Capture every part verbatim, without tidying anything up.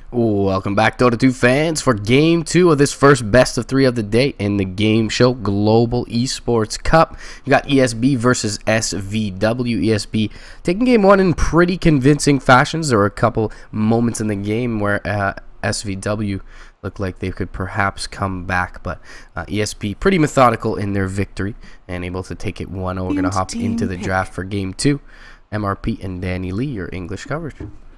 Welcome back, Dota two fans, for game two of this first best of three of the day in the Game Show Global Esports Cup. You got E S B versus S V W. E S B taking game one in pretty convincing fashions. There were a couple moments in the game where uh, S V W looked like they could perhaps come back, but uh, E S B pretty methodical in their victory and able to take it one oh. We're going to hop into the draft for game two. M R P and Danny Lee, your English coverage.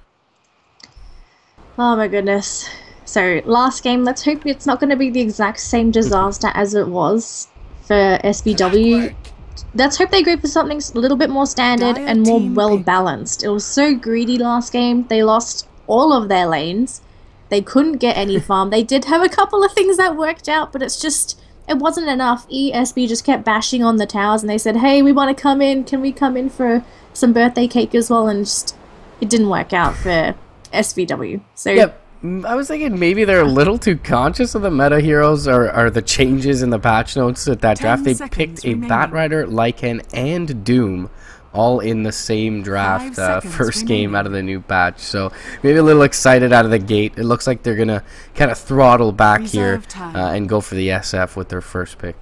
Oh my goodness. So last game, let's hope it's not going to be the exact same disaster as it was for S V W. Let's hope they go for something a little bit more standard and more well balanced. It was so greedy last game. They lost all of their lanes. They couldn't get any farm. They did have a couple of things that worked out, but it's just, it wasn't enough. E S B just kept bashing on the towers and they said, hey, we want to come in. Can we come in for some birthday cake as well? And just, it didn't work out for S V W. So yep. I was thinking maybe they're a little too conscious of the meta heroes or, or the changes in the patch notes at that draft. They picked a remaining. Batrider, Lycan, and Doom all in the same draft uh, first remaining. game out of the new patch. So maybe a little excited out of the gate. It looks like they're going to kind of throttle back Reserve here uh, and go for the S F with their first pick.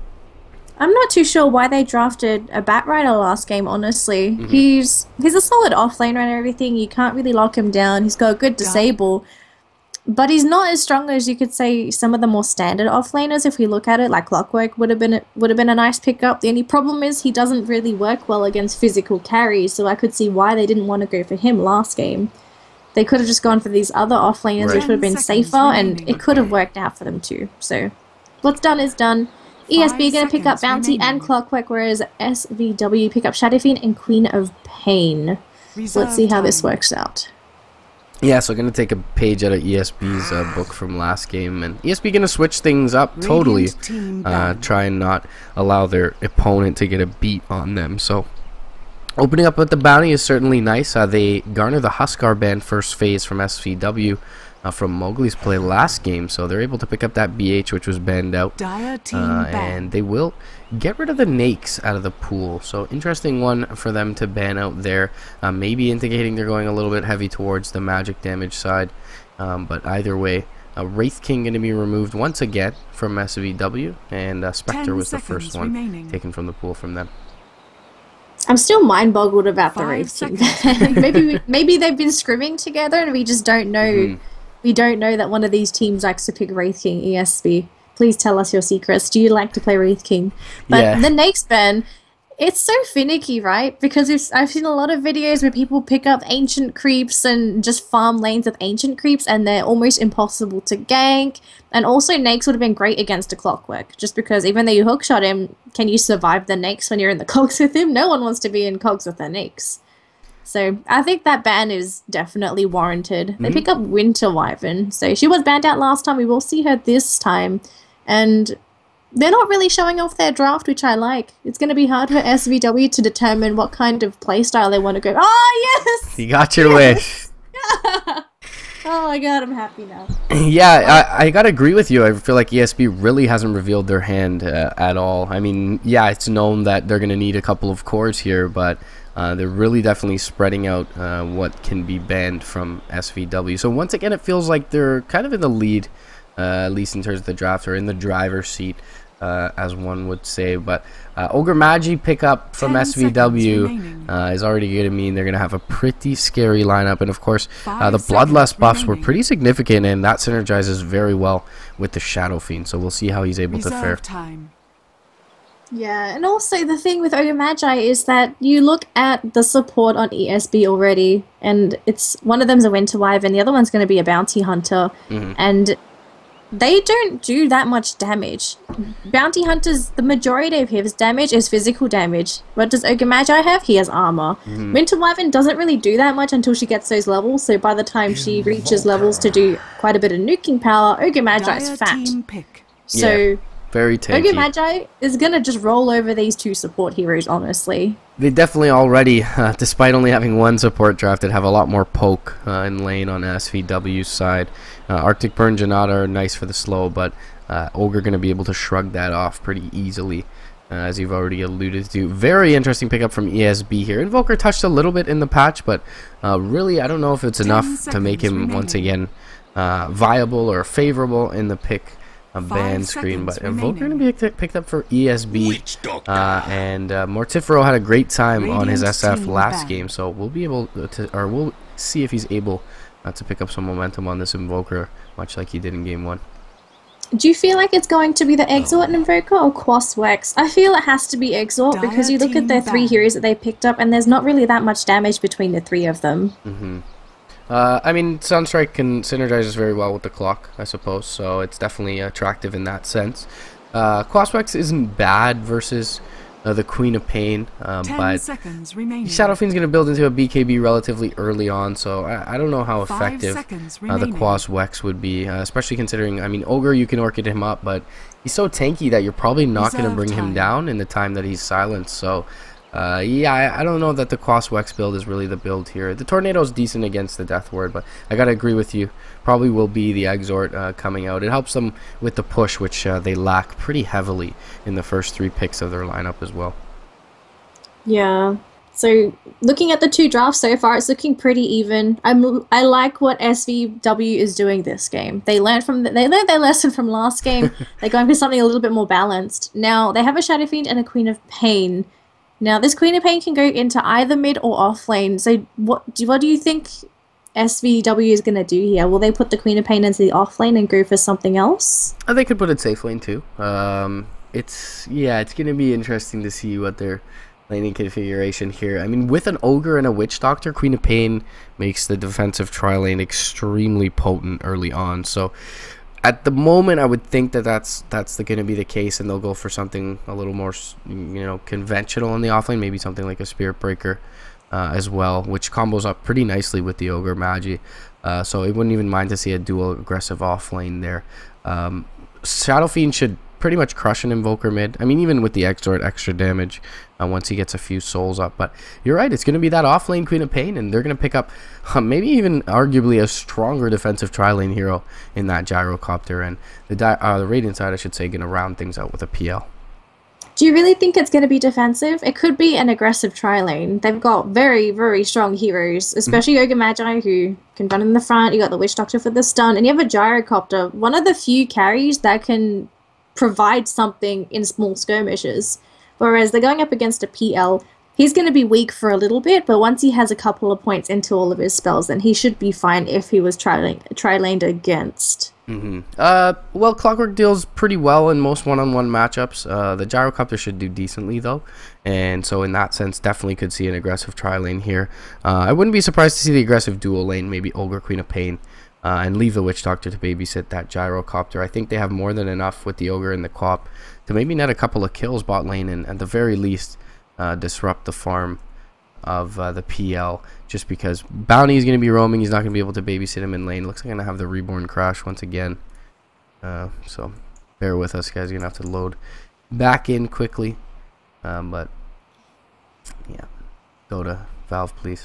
I'm not too sure why they drafted a Batrider last game, honestly. Mm-hmm. He's he's a solid offlaner and everything. You can't really lock him down. He's got a good disable. But he's not as strong as you could say some of the more standard offlaners. If we look at it, like Clockwork would have been a, would have been a nice pickup. The only problem is he doesn't really work well against physical carries, so I could see why they didn't want to go for him last game. They could have just gone for these other offlaners, right, which would have been safer, and it could have worked out for them too. So what's done is done. E S B going to pick up Bounty remaining. and Clockwork, whereas S V W pick up Shadow Fiend and Queen of Pain. So let's see how time. this works out. Yeah, so going to take a page out of E S B's uh, book from last game, and E S B going to switch things up totally, uh, try and not allow their opponent to get a beat on them. So opening up with the Bounty is certainly nice. Uh, they garner the Huskar band first phase from S V W. Uh, from Mowgli's play last game, so they're able to pick up that B H, which was banned out, uh, and they will get rid of the Nakes out of the pool. So interesting one for them to ban out there, uh, maybe indicating they're going a little bit heavy towards the magic damage side, um, but either way, uh, Wraith King going to be removed once again from S V W, and uh, Spectre was the first one remaining. taken from the pool from them. I'm still mind boggled about Five the Wraith King. maybe we, maybe they've been scrimming together and we just don't know. Mm. We don't know that one of these teams likes to pick Wraith King. E S B, please tell us your secrets. Do you like to play Wraith King? But yeah. the Nakes ban, it's so finicky, right? Because we've, I've seen a lot of videos where people pick up ancient creeps and just farm lanes with ancient creeps, and they're almost impossible to gank. And also, Nakes would have been great against a Clockwork, just because even though you hookshot him, can you survive the Nakes when you're in the cogs with him? No one wants to be in cogs with the Nakes. So I think that ban is definitely warranted. They mm-hmm. pick up Winter Wyvern. So she was banned out last time. We will see her this time. And they're not really showing off their draft, which I like. It's going to be hard for S V W to determine what kind of playstyle they want to go. Oh, yes! You got your yes! wish. Oh my god, I'm happy now. Yeah, I, I gotta agree with you. I feel like E S B really hasn't revealed their hand uh, at all. I mean, yeah, it's known that they're going to need a couple of cores here, but Uh, they're really definitely spreading out uh, what can be banned from S V W. So once again, it feels like they're kind of in the lead, uh, at least in terms of the draft, or in the driver's seat, uh, as one would say. But uh, Ogre Magi pickup from S V W uh, is already going to mean they're going to have a pretty scary lineup. And of course, uh, the Bloodlust buffs remaining. were pretty significant, and that synergizes very well with the Shadow Fiend. So we'll see how he's able Reserve to fare. Time. Yeah, and also the thing with Ogre Magi is that you look at the support on E S B already, and it's one of them's a Winter Wyvern, the other one's going to be a Bounty Hunter, mm-hmm. and they don't do that much damage. Bounty Hunters, the majority of his damage is physical damage. What does Ogre Magi have? He has armor. Mm-hmm. Winter Wyvern doesn't really do that much until she gets those levels, so by the time she reaches levels to do quite a bit of nuking power, Ogre Magi is fat. So... Yeah. Very tanky. Ogre Magi is going to just roll over these two support heroes, honestly. They definitely already, uh, despite only having one support drafted, have a lot more poke uh, in lane on S V W's side. Uh, Arctic Burn, Janata are nice for the slow, but uh, Ogre going to be able to shrug that off pretty easily, uh, as you've already alluded to. Very interesting pickup from E S B here. Invoker touched a little bit in the patch, but uh, really I don't know if it's enough to make him remaining. once again uh, viable or favorable in the pick a ban screen, but Invoker going to be picked up for E S B, uh, and uh, Mortifero had a great time on his S F last game, so we'll be able to, or we'll see if he's able uh, to pick up some momentum on this Invoker, much like he did in game one. Do you feel like it's going to be the Exort Invoker or Quas Wex? I feel it has to be Exort because you look at their three heroes that they picked up, and there's not really that much damage between the three of them. Mm-hmm. Uh, I mean, Sunstrike can synergizes very well with the clock, I suppose, so it's definitely attractive in that sense. Uh, Quas Wex isn't bad versus uh, the Queen of Pain, uh, but Shadow Fiend's going to build into a B K B relatively early on, so I, I don't know how effective uh, the Quas Wex would be, uh, especially considering, I mean, Ogre, you can Orchid him up, but he's so tanky that you're probably not going to bring him down in the time that he's silenced, so... Uh, yeah, I, I don't know that the Quas Wex build is really the build here. The Tornado's decent against the Death Ward, but I gotta agree with you. Probably will be the Exort uh, coming out. It helps them with the push, which uh, they lack pretty heavily in the first three picks of their lineup as well. Yeah. So looking at the two drafts so far, it's looking pretty even. I'm I like what S V W is doing this game. They learned from the, they learned their lesson from last game. They're going for something a little bit more balanced. Now they have a Shadow Fiend and a Queen of Pain. Now, this Queen of Pain can go into either mid or off lane. So, what do, what do you think S V W is going to do here? Will they put the Queen of Pain into the off lane and go for something else? Oh, they could put it safe lane too. Um, it's yeah, it's going to be interesting to see what their laning configuration here. I mean, with an Ogre and a Witch Doctor, Queen of Pain makes the defensive tri lane extremely potent early on. So. At the moment, I would think that that's that's going to be the case, and they'll go for something a little more, you know, conventional in the offlane, maybe something like a Spirit Breaker uh, as well, which combos up pretty nicely with the Ogre Magi. Uh, so it wouldn't even mind to see a dual aggressive offlane there. Um, Shadow Fiend should pretty much crush an Invoker mid. I mean, even with the Exort, extra damage uh, once he gets a few souls up. But you're right, it's going to be that offlane Queen of Pain, and they're going to pick up uh, maybe even arguably a stronger defensive tri-lane hero in that Gyrocopter. And the, di uh, the Radiant side, I should say, going to round things out with a P L. Do you really think it's going to be defensive? It could be an aggressive tri-lane. They've got very, very strong heroes, especially mm-hmm. Ogre Magi, who can run in the front. You got the Witch Doctor for the stun, and you have a Gyrocopter, one of the few carries that can provide something in small skirmishes. Whereas they're going up against a P L, he's going to be weak for a little bit, but once he has a couple of points into all of his spells, then he should be fine if he was tri-laned against. Mm-hmm. Uh, well, Clockwork deals pretty well in most one-on-one matchups. Uh, the Gyrocopter should do decently, though. And so in that sense, definitely could see an aggressive tri-lane here. Uh, I wouldn't be surprised to see the aggressive dual lane, maybe Ogre, Queen of Pain, uh, and leave the Witch Doctor to babysit that Gyrocopter. I think they have more than enough with the Ogre and the Quap to maybe net a couple of kills bot lane, and at the very least, uh, disrupt the farm of uh, the P L, just because Bounty is going to be roaming. He's not going to be able to babysit him in lane. Looks like I'm going to have the Reborn crash once again. Uh, so bear with us, guys. You're going to have to load back in quickly. Um, but yeah, go to Valve, please.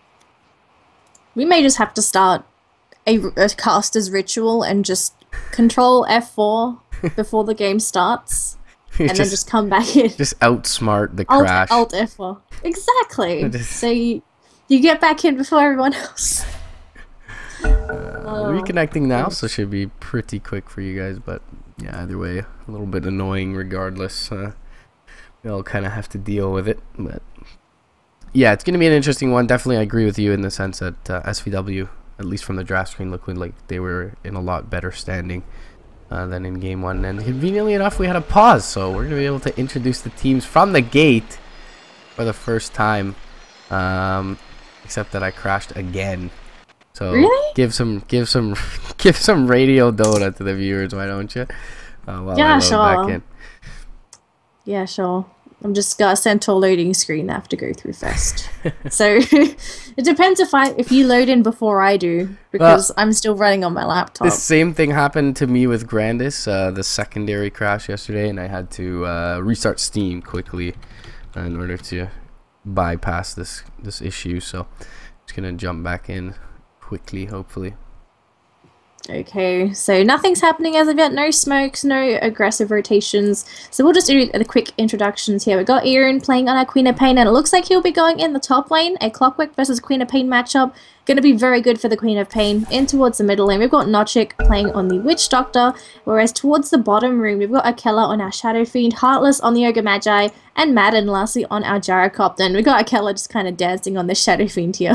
We may just have to start a, a caster's ritual and just control F four before the game starts. And just, then just come back in. Just outsmart the Alt, crash. Alt F four. Exactly. Just, so you, you get back in before everyone else. Uh, oh. Reconnecting now, so should be pretty quick for you guys. But yeah, either way, a little bit annoying regardless. Uh, we all kind of have to deal with it. But yeah, it's going to be an interesting one. Definitely, I agree with you in the sense that uh, S V W, at least from the draft screen, looked like they were in a lot better standing Uh, than in game one, and conveniently enough we had a pause, so we're gonna be able to introduce the teams from the gate for the first time, um, except that I crashed again. So really? give some give some give some Radio Dota to the viewers, why don't you? Uh, while yeah, I load sure. Back in. Yeah, sure. I'm just got a central loading screen I have to go through first. So it depends if I if you load in before I do, because well, I'm still running on my laptop. The same thing happened to me with Grandis, uh, the secondary crash yesterday, and I had to uh, restart Steam quickly uh, in order to bypass this this issue. So I'm just gonna jump back in quickly, hopefully. Okay, so nothing's happening as of yet. No smokes, no aggressive rotations. So we'll just do the quick introductions here. We've got Aaron playing on our Queen of Pain, and it looks like he'll be going in the top lane. A Clockwork versus Queen of Pain matchup. Going to be very good for the Queen of Pain. In towards the middle lane, we've got Notchik playing on the Witch Doctor, whereas towards the bottom room, we've got Akella on our Shadow Fiend, Heartless on the Ogre Magi, and Madden lastly on our Gyrocopter. And we've got Akella just kind of dancing on the Shadow Fiend here.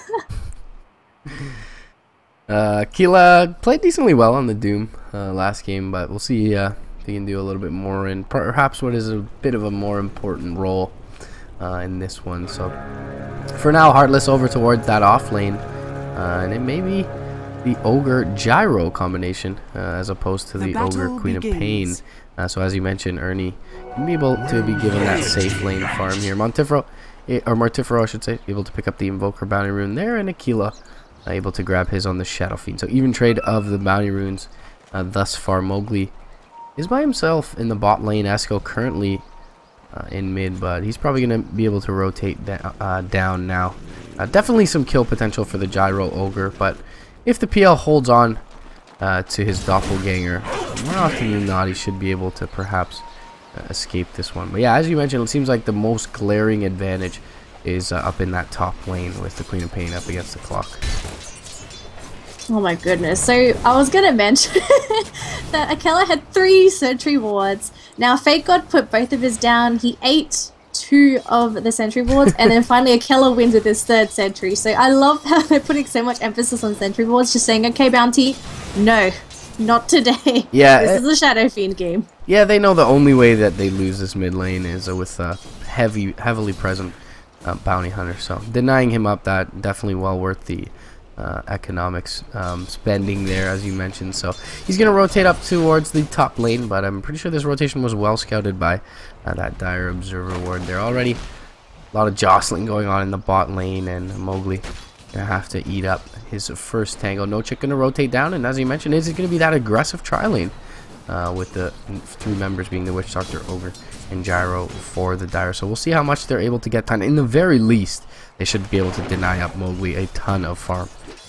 Uh, Keela played decently well on the Doom uh, last game, but we'll see uh, if he can do a little bit more in perhaps what is a bit of a more important role uh, in this one. So for now, Heartless over towards that off lane, uh, and it may be the Ogre Gyro combination uh, as opposed to the, the Ogre Queen begins. of Pain. Uh, so as you mentioned, Ernie can be able to be given that safe lane farm here. Montifero, or Mortifero, I should say, able to pick up the Invoker Bounty Rune there, and Aquila able to grab his on the Shadow Fiend. So even trade of the bounty runes uh, thus far. Mowgli is by himself in the bot lane. Esco currently uh, in mid, but he's probably going to be able to rotate da uh, down now. Uh, definitely some kill potential for the Gyro Ogre, but if the P L holds on uh, to his doppelganger, more often than not, he should be able to perhaps uh, escape this one. But yeah, as you mentioned, it seems like the most glaring advantage is uh, up in that top lane with the Queen of Pain up against the clock. Oh my goodness. So I was going to mention that Akella had three sentry wards. Now Fake God put both of his down. He ate two of the sentry wards, and then finally Akella wins with his third sentry. So I love how they're putting so much emphasis on sentry wards, just saying, okay, Bounty, no, not today. Yeah, this it, is a Shadow Fiend game. Yeah, they know the only way that they lose this mid lane is uh, with a heavy, heavily present uh, Bounty Hunter. So denying him up, that definitely well worth the Uh, economics um, spending there, as you mentioned. So he's going to rotate up towards the top lane, but I'm pretty sure this rotation was well scouted by uh, that Dire Observer ward there already. A lot of jostling going on in the bot lane, and Mowgli going to have to eat up his first tango. Notchik going to rotate down, and as you mentioned, is it going to be that aggressive tri lane uh, with the three members being the Witch Doctor, Ogre, and Gyro for the Dire. So we'll see how much they're able to get done. In the very least, they should be able to deny up Mowgli a ton of farm.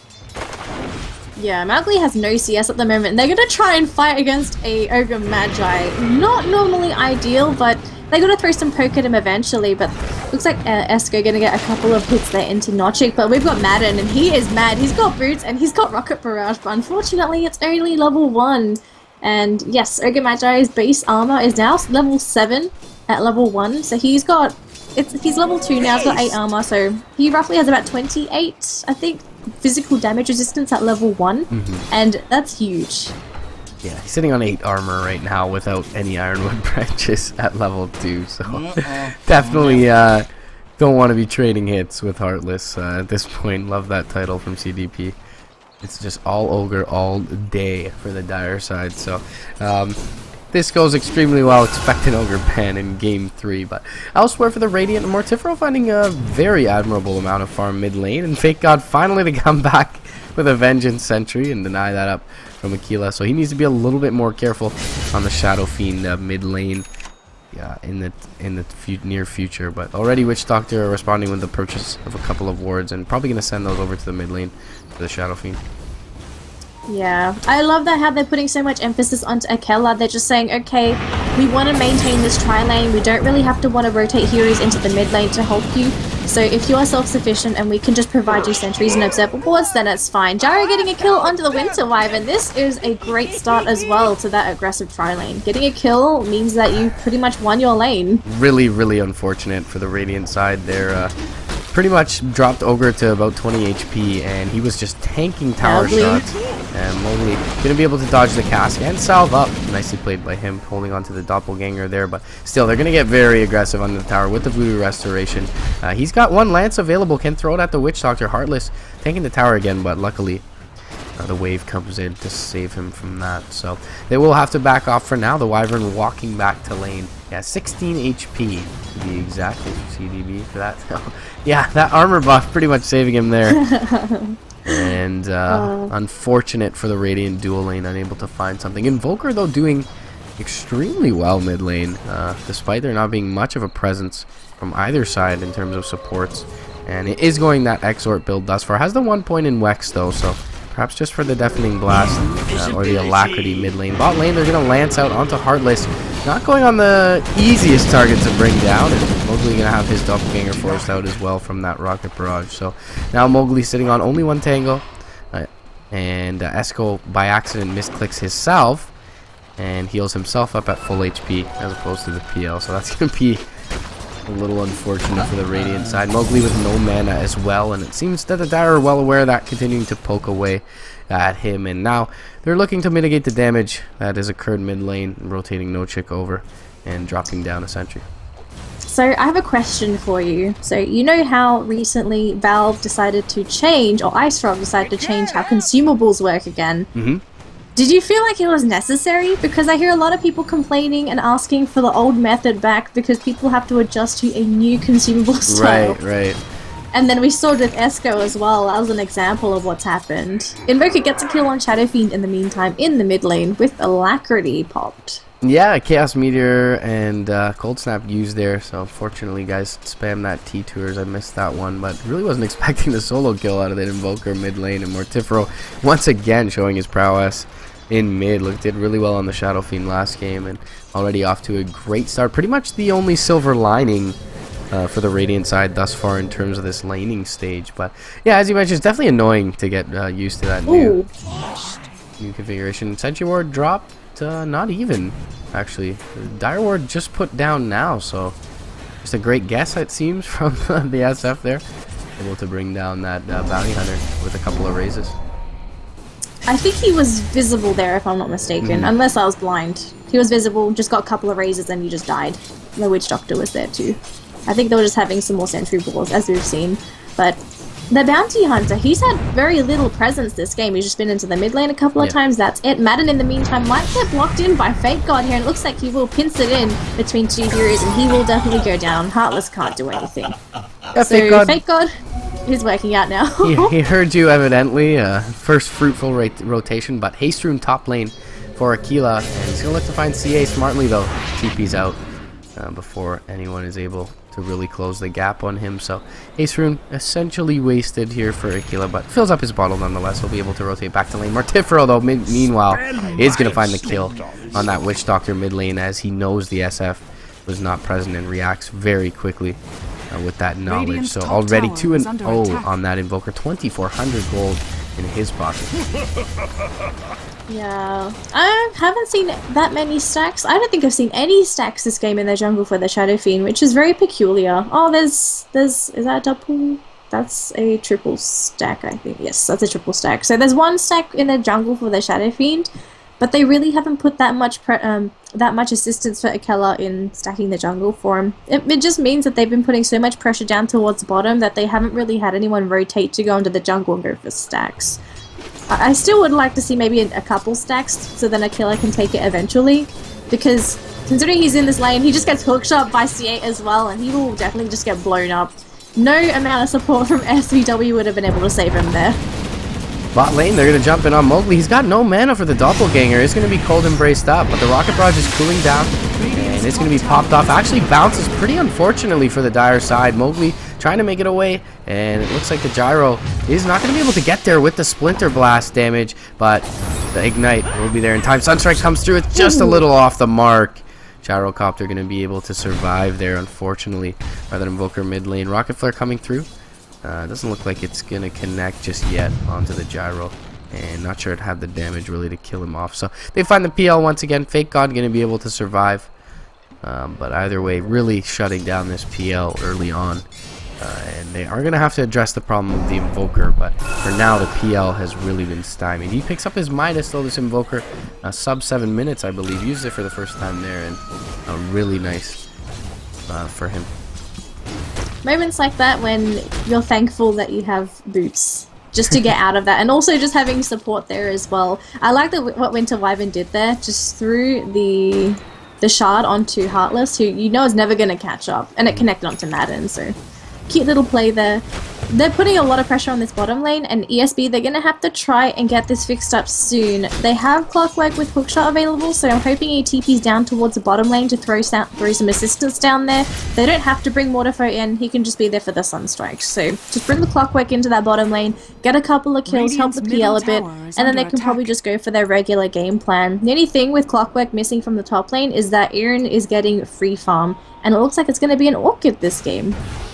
Yeah, Mowgli has no C S at the moment, and they're going to try and fight against a Ogre Magi. Not normally ideal, but they're going to throw some poke at him eventually, but looks like uh, Esco going to get a couple of hits there into Notchik, but we've got Madden, and he is mad. He's got boots, and he's got Rocket Barrage, but unfortunately it's only level one. And yes, Ogre Magi's base armor is now level seven at level one, so he's got, it's he's level two now, he's got eight armor, so he roughly has about twenty-eight, I think, physical damage resistance at level one, mm-hmm. and that's huge. Yeah, he's sitting on eight armor right now without any Ironwood branches at level two, so definitely uh, don't want to be trading hits with Heartless uh, at this point. Love that title from C D P. It's just all Ogre all day for the Dire side, so um, this goes extremely well. Expect an Ogre ban in game three, but elsewhere for the Radiant, Mortifero finding a very admirable amount of farm mid lane, and Fake God finally to come back with a Vengeance Sentry and deny that up from Aquila. So he needs to be a little bit more careful on the Shadow Fiend uh, mid lane yeah, in the in the fu near future. But already Witch Doctor responding with the purchase of a couple of wards, and probably going to send those over to the mid lane for the Shadow Fiend. Yeah, I love that how they're putting so much emphasis onto Akella. They're just saying, okay, we want to maintain this tri-lane. We don't really have to want to rotate heroes into the mid lane to help you. So if you are self-sufficient and we can just provide you sentries and observer boards, then it's fine. Gyro getting a kill onto the Winter Wyvern. This is a great start as well to that aggressive tri-lane. Getting a kill means that you pretty much won your lane. Really, really unfortunate for the Radiant side there. Uh, pretty much dropped Ogre to about twenty H P, and he was just tanking tower Mowgli. shots. And Mowgli going to be able to dodge the cask and salve up. Nicely played by him, holding on to the doppelganger there. But still, they're going to get very aggressive on the tower with the Voodoo Restoration. Uh, he's got one lance available, can throw it at the Witch Doctor. Heartless tanking the tower again, but luckily uh, the wave comes in to save him from that. So they will have to back off for now. The Wyvern walking back to lane. Yeah, sixteen H P to be exact. C D B for that. Yeah, that armor buff pretty much saving him there. And uh, uh, unfortunate for the Radiant dual lane, unable to find something. Invoker, though, doing extremely well mid lane, uh, despite there not being much of a presence from either side in terms of supports. And it is going that Exort build thus far. Has the one point in Wex, though, so perhaps just for the Deafening Blast uh, or the Alacrity mid lane. Bot lane, they're going to lance out onto Heartless. Not going on the easiest target to bring down, and Mowgli going to have his Doppelganger forced out as well from that Rocket Barrage. So now Mowgli sitting on only one Tango, uh, and uh, Esco by accident misclicks himself and heals himself up at full H P as opposed to the P L. So that's going to be a little unfortunate for the Radiant side. Mowgli with no mana as well, and it seems that the Dire are well aware of that, continuing to poke away at him, and now they're looking to mitigate the damage that has occurred mid lane, rotating No Chick over and dropping down a sentry. So I have a question for you. So you know how recently Valve decided to change, or IceFrog decided to change how consumables work again? Mm-hmm. Did you feel like it was necessary? Because I hear a lot of people complaining and asking for the old method back because people have to adjust to a new consumable style. Right, right. And then we saw it with Esco as well. That was an example of what's happened. Invoker gets a kill on Shadow Fiend in the meantime in the mid lane with Alacrity popped. Yeah, Chaos Meteor and uh, Cold Snap used there, so unfortunately guys spam that T-Tours. I missed that one, but really wasn't expecting the solo kill out of that Invoker mid lane, and Mortifero once again showing his prowess in mid. Look, did really well on the Shadow Fiend last game, and already off to a great start. Pretty much the only silver lining uh, for the Radiant side thus far in terms of this laning stage. But yeah, as you mentioned, it's definitely annoying to get uh, used to that new, new configuration. Sentry Ward dropped. Uh, not even, actually. Dire Ward just put down now, so just a great guess, it seems, from the S F there. Able to bring down that uh, Bounty Hunter with a couple of raises. I think he was visible there, if I'm not mistaken, mm. unless I was blind. He was visible, just got a couple of raises, and he just died. The Witch Doctor was there too. I think they were just having some more sentry balls, as we've seen. But the Bounty Hunter, he's had very little presence this game. He's just been into the mid lane a couple of yeah. times. That's it. Madden, in the meantime, might get blocked in by Fake God here, and it looks like he will pinch it in between two heroes, and he will definitely go down. Heartless can't do anything. Yeah, so Fake God. Fake God is working out now. he, he heard you, evidently. Uh, first fruitful rot rotation, but Haste Rune top lane for Aquila, and he's going to look to find C A smartly, though. T P's out uh, before anyone is able to really close the gap on him. So Haste Rune essentially wasted here for Aquila, but fills up his bottle nonetheless. He'll be able to rotate back to lane. Mortifero, though, meanwhile, is going to find the kill on that Witch Doctor mid lane, as he knows the S F was not present and reacts very quickly uh, with that knowledge. So already two and oh on that Invoker. twenty-four hundred gold in his pocket. Yeah, I haven't seen that many stacks. I don't think I've seen any stacks this game in the jungle for the Shadow Fiend, which is very peculiar. Oh, there's, there's, is that a double? That's a triple stack, I think. Yes, that's a triple stack. So there's one stack in the jungle for the Shadow Fiend, but they really haven't put that much pre um, that much assistance for Aquila in stacking the jungle for him. It, it just means that they've been putting so much pressure down towards bottom that they haven't really had anyone rotate to go into the jungle and go for stacks. I still would like to see maybe a couple stacks so then Aquila can take it eventually, because considering he's in this lane, he just gets hookshot by C eight as well, and he will definitely just get blown up. No amount of support from S V W would have been able to save him there. Bot lane, they're going to jump in on Mowgli. He's got no mana for the Doppelganger. It's going to be cold embraced up, but the Rocket Barrage is cooling down, and it's going to be popped off. Actually bounces pretty unfortunately for the Dire side. Mowgli trying to make it away, and it looks like the Gyro is not going to be able to get there with the Splinter Blast damage, but the Ignite will be there in time. Sunstrike comes through. It's just a little off the mark. Gyrocopter going to be able to survive there, unfortunately, rather than Invoker mid lane. Rocket Flare coming through. Uh, doesn't look like it's going to connect just yet onto the Gyro, and not sure it had the damage really to kill him off. So they find the P L once again. Fake God going to be able to survive, um, but either way, really shutting down this P L early on. Uh, and they are going to have to address the problem of the Invoker, but for now the P L has really been stymied. He picks up his Midas, though, this Invoker, uh, sub seven minutes, I believe. Used it for the first time there, and uh, really nice uh, for him. Moments like that when you're thankful that you have boots, just to get out of that, and also just having support there as well. I like the, what Winter Wyvern did there, just threw the the shard onto Heartless, who you know is never going to catch up, and it connected onto Madden, so cute little play there. they're putting a lot of pressure on this bottom lane, and E S B, they're going to have to try and get this fixed up soon. They have Clockwork with Hookshot available, so I'm hoping he T Ps down towards the bottom lane to throw, throw some assistance down there. They don't have to bring Mortifoe in, he can just be there for the Sunstrike. So just bring the Clockwork into that bottom lane, get a couple of kills, Radiant's help the P L a bit, and then they can attack. probably just go for their regular game plan. The only thing with Clockwork missing from the top lane is that Aaron is getting free farm, and it looks like it's going to be an Orchid this game.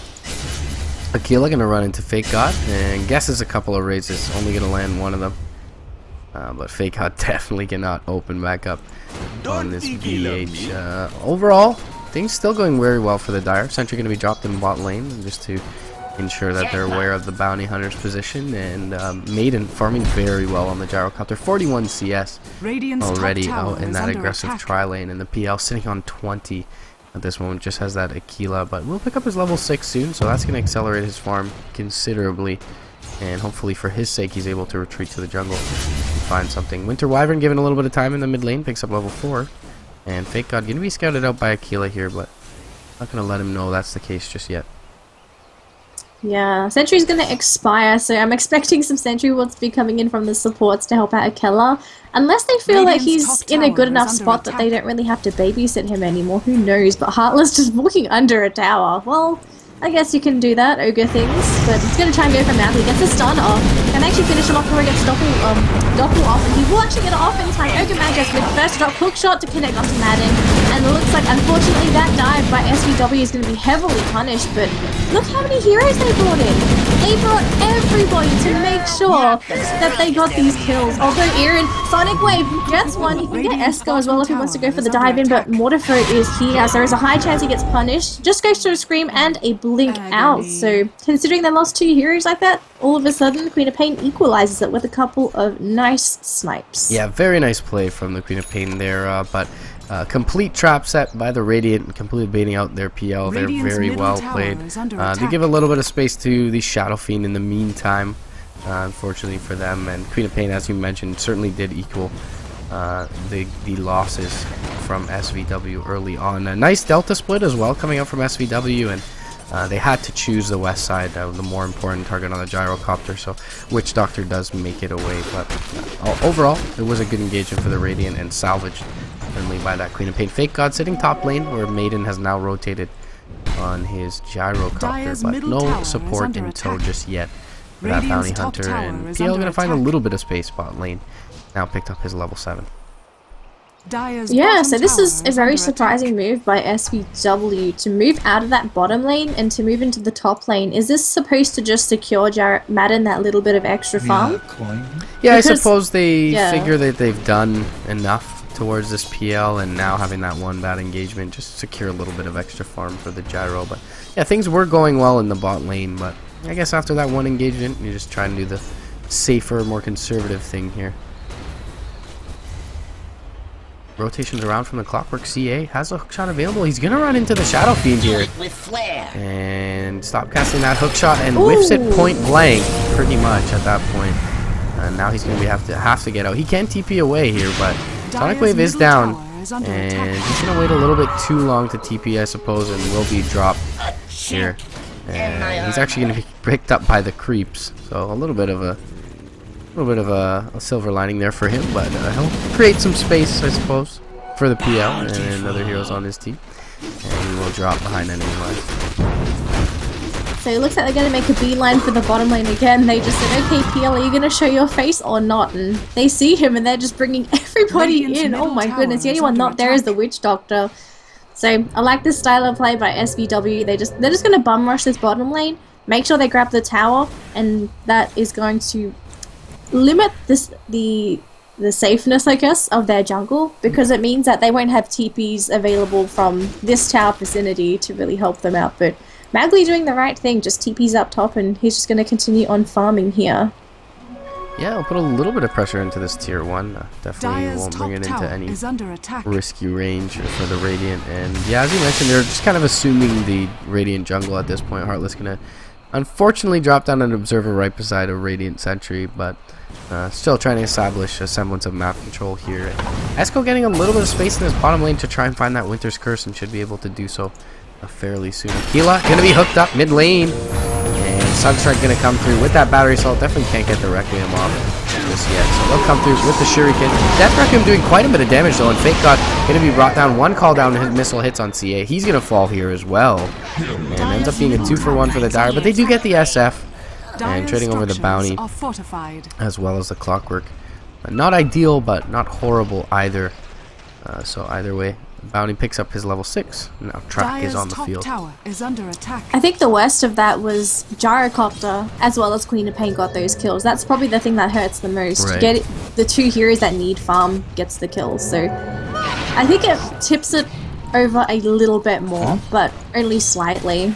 Aquila gonna run into Fake God and guesses a couple of raises, only gonna land one of them. Uh, but Fake God definitely cannot open back up on this B H. Uh, overall, things still going very well for the Dire. Sentry gonna be dropped in bot lane just to ensure that they're aware of the Bounty Hunter's position, and um, Maiden farming very well on the Gyrocopter. forty-one C S already out in that aggressive tri lane, and the P L sitting on twenty. At this moment, just has that Aquila, but we'll pick up his level six soon, so that's going to accelerate his farm considerably, and hopefully for his sake he's able to retreat to the jungle and find something. Winter Wyvern given a little bit of time in the mid lane, picks up level four, and Fake God going to be scouted out by Aquila here, but not going to let him know that's the case just yet. Yeah, Sentry's going to expire, so I'm expecting some Sentry wards to be coming in from the supports to help out Aquila. Unless they feel like he's in a good enough spot that they don't really have to babysit him anymore, who knows, but Heartless just walking under a tower. Well, I guess you can do that, ogre things, but he's going to try and go for Madly, gets a stun off, and actually finish him off before he gets Doppel, um, Doppel off, and he will actually get it off in time. Ogre Magus with first drop, hook shot to connect onto Madden, and it looks like, unfortunately, that dive by S V W is going to be heavily punished, but look how many heroes they brought in. They brought everybody to make sure that they got these kills. Although Aaron, Sonic Wave gets one, he can get Esco as well if he wants to go for the dive in, but Mortifoe is here, so there's a high chance he gets punished. Just goes to a Scream and a Blink out. So considering they lost two heroes like that, all of a sudden Queen of Pain equalizes it with a couple of nice snipes. Yeah, very nice play from the Queen of Pain there, uh, but uh, complete trap set by the Radiant, completely baiting out their P L. They're very well played. Uh, they give a little bit of space to the Shadow Fiend in the meantime, uh, unfortunately for them, and Queen of Pain, as you mentioned, certainly did equal uh, the, the losses from S V W early on. A nice Delta split as well coming out from S V W, and Uh, they had to choose the west side, uh, the more important target on the Gyrocopter, so Witch Doctor does make it away, but uh, overall, it was a good engagement for the Radiant and salvaged only by that Queen of Pain. Fake God sitting top lane, where Maiden has now rotated on his Gyrocopter, but no support in tow just yet for that Bounty Hunter, and P L going to find a little bit of space bot lane, now picked up his level seven. Yeah, so this is a very surprising move by S V W to move out of that bottom lane and to move into the top lane. Is this supposed to just secure Jar Madden that little bit of extra farm? Yeah, Because, I suppose they yeah. figure that they've done enough towards this P L, and now having that one bad engagement, just secure a little bit of extra farm for the Gyro. But yeah, things were going well in the bot lane, but I guess after that one engagement, you just try and do the safer, more conservative thing here. Rotations around from the Clockwork. C A has a hookshot available. He's gonna run into the Shadow Fiend here and stop casting that hookshot and Ooh. whiffs it point blank, pretty much at that point. And now he's gonna be have to have to get out. He can T P away here, but Sonic Wave is down, and he's gonna wait a little bit too long to T P, I suppose, and will be dropped here. And he's actually gonna be picked up by the creeps, so a little bit of a. A little bit of a, a silver lining there for him, but uh, he'll create some space, I suppose, for the P L and other heroes on his team. And he will drop behind enemy line. So it looks like they're going to make a beeline for the bottom lane again. They just said, okay, P L, are you going to show your face or not? And they see him and they're just bringing everybody Radiant's in. Oh my goodness, the only one not there is the Witch Doctor. So I like this style of play by S V W. They just, they're just going to bum rush this bottom lane, make sure they grab the tower, and that is going to limit this the the safeness, I guess, of their jungle, because it means that they won't have T Ps available from this tower vicinity to really help them out. But Magli doing the right thing, just T Ps up top, and he's just going to continue on farming here. Yeah, I'll put a little bit of pressure into this tier one. Uh, definitely Dire's won't bring it into any risky range for the Radiant. And yeah, as you mentioned, they're just kind of assuming the Radiant jungle at this point. Heartless going to unfortunately drop down an observer right beside a Radiant sentry, but uh, still trying to establish a semblance of map control here. Esco getting a little bit of space in his bottom lane to try and find that Winter's Curse, and should be able to do so uh, fairly soon. Aquila going to be hooked up mid lane, and Sunstrike going to come through with that battery assault. Definitely can't get the Requiem off just yet. So they'll come through with the Shuriken. Death Requiem doing quite a bit of damage though, and Fake God going to be brought down. One call down, his missile hits on C A. He's going to fall here as well. And ends up being a two for one for the Dire, but they do get the S F. And trading over the bounty as well as the Clockwork. Uh, not ideal, but not horrible either. Uh, so either way, bounty picks up his level six. Now Track is on the field. Is under attack. I think the worst of that was Gyrocopter as well as Queen of Pain got those kills. That's probably the thing that hurts the most. Right. Get it, the two heroes that need farm gets the kills. So I think it tips it over a little bit more, but only slightly.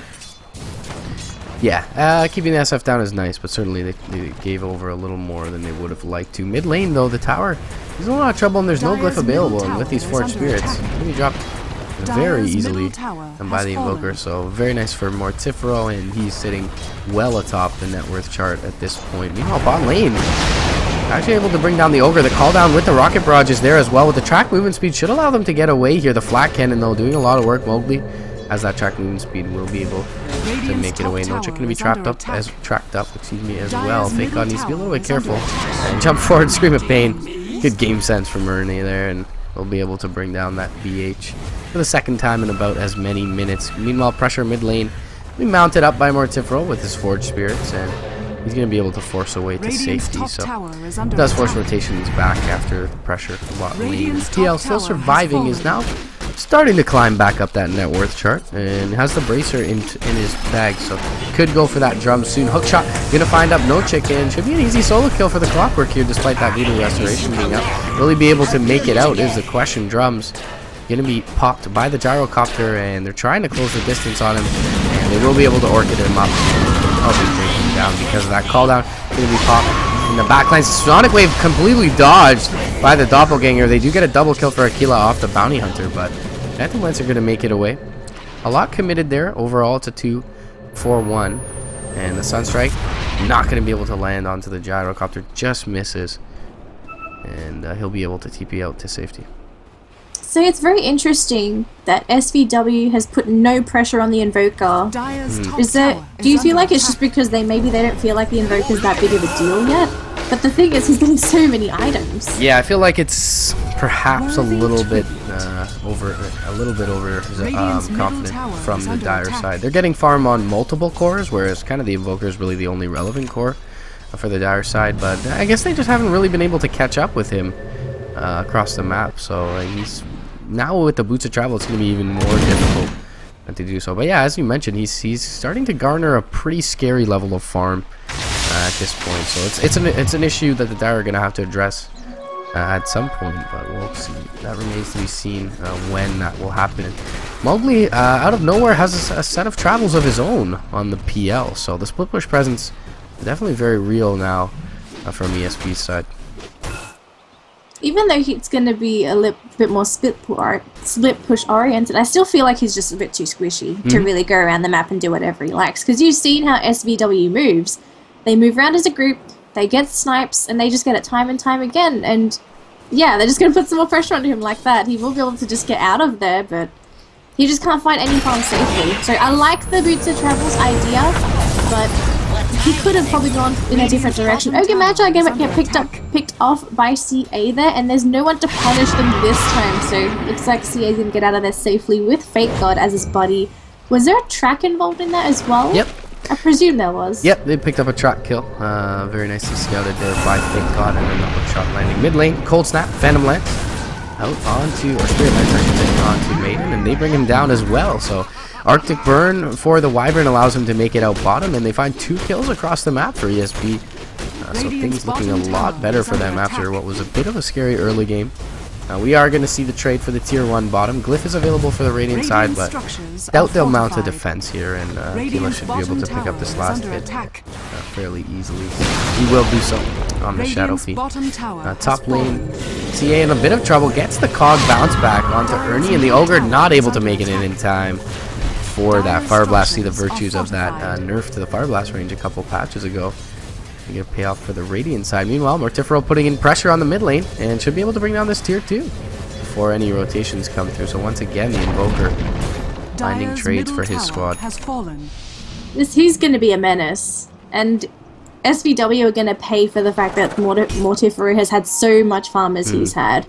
Yeah, uh, keeping the S F down is nice, but certainly they, they gave over a little more than they would have liked to. Mid lane, though, the tower is in a lot of trouble, and there's no glyph available. And with these Forged Spirits, it's going to be dropped very easily and by the Invoker. So very nice for Mortifero, and he's sitting well atop the net worth chart at this point. Meanwhile, bot lane actually able to bring down the Ogre. The call down with the Rocket Barrage is there as well. With the track movement speed, should allow them to get away here. The Flat Cannon, though, doing a lot of work. Mowgli, as that track movement speed, will be able to make it away. No Chick going to be trapped up as tracked up, excuse me, as well. Fake God needs to be a little bit careful and jump forward, Scream of Pain. Good game sense from Ernie there, and we'll be able to bring down that B H for the second time in about as many minutes. Meanwhile, pressure mid lane be mounted up by Mortifero with his Forged Spirits, and he's going to be able to force away to safety. So does force rotations back after the pressure from bot lane. T L still surviving, is now starting to climb back up that net worth chart, and has the Bracer in, in his bag, so could go for that drum soon. Hookshot gonna find up No Chicken. Should be an easy solo kill for the Clockwork here, despite that Voodoo Restoration being up. Will he be able to make it out is the question. Drums gonna be popped by the Gyrocopter, and they're trying to close the distance on him, and they will be able to Orchid him up. I'll be breaking him down because of that call down. Gonna be popped in the backline. Sonic Wave completely dodged by the Doppelganger. They do get a double kill for Aquila off the Bounty Hunter, but Phantom Lance are going to make it away. A lot committed there. Overall, it's a two four one. And the Sunstrike not going to be able to land onto the Gyrocopter. Just misses. And uh, he'll be able to T P out to safety. So it's very interesting that S V W has put no pressure on the Invoker. Mm. Is that, do you feel like it's just because they maybe they don't feel like the Invoker's that big of a deal yet? But the thing is, he's getting so many items. Yeah, I feel like it's perhaps a little bit uh, over, a little bit over um, confident from the Dire side. They're getting farm on multiple cores, whereas kind of the Invoker is really the only relevant core for the Dire side. But I guess they just haven't really been able to catch up with him uh, across the map. So uh, he's now with the Boots of Travel, it's going to be even more difficult to do so. But yeah, as you mentioned, he's he's starting to garner a pretty scary level of farm uh, at this point. So it's it's an it's an issue that the Dire are going to have to address uh, at some point. But we'll see. That remains to be seen uh, when that will happen. Mowgli, uh, out of nowhere, has a, a set of travels of his own on the P L. So the split push presence is definitely very real now uh, from E S P's side. Even though it's going to be a little bit more split, or, split push oriented, I still feel like he's just a bit too squishy mm-hmm. to really go around the map and do whatever he likes. Because you've seen how S V W moves. They move around as a group, they get snipes, and they just get it time and time again. And yeah, they're just going to put some more pressure on him like that. He will be able to just get out of there, but he just can't find any farm safely. So I like the Boots of Travels idea, but he could have probably gone in a different direction. Ogre Magi get, get picked up, picked off by C A there, and there's no one to punish them this time. So looks like C A's gonna get out of there safely with Fake God as his buddy. Was there a track involved in that as well? Yep. I presume there was. Yep, they picked up a track kill. Uh, very nicely scouted there by Fake God, and then the hook shot landing mid lane. Cold Snap, Phantom Lance out onto, or Spirit Lance I should say, onto Maiden, and they bring him down as well. So Arctic Burn for the Wyvern allows him to make it out bottom, and they find two kills across the map for E S P. Uh, so things looking a lot better for them after what was a bit of a scary early game. Uh, we are going to see the trade for the tier one bottom. Glyph is available for the Radiant side, but doubt they'll mount a defense here, and uh, Kila should be able to pick up this last hit uh, fairly easily. He will do so on the Shadow Feet. Uh, top lane, C A in a bit of trouble, gets the Cog bounce back onto Ernie, and the Ogre not able to make it in in time for that Fire Blast. See the virtues of that uh, nerf to the Fire Blast range a couple patches ago. You get a payoff for the Radiant side. Meanwhile, Mortifero putting in pressure on the mid lane and should be able to bring down this tier two before any rotations come through. So once again, the Invoker finding trades for his squad. This he's going to be a menace, and S V W are going to pay for the fact that Mort Mortiferu has had so much farm as mm. he's had.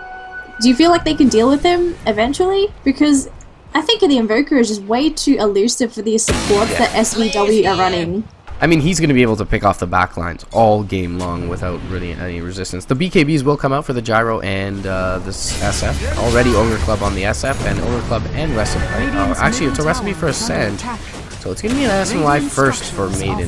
Do you feel like they can deal with him eventually? Because I think the Invoker is just way too elusive for the supports yeah. that S V W are running. I mean, he's going to be able to pick off the backlines all game long without really any resistance. The B K Bs will come out for the Gyro and uh, this S F. Already Ogre Club on the S F and Ogre Club and Recipe. Uh, actually, it's a recipe for Ascend. So it's going to be an S N Y first for Maiden.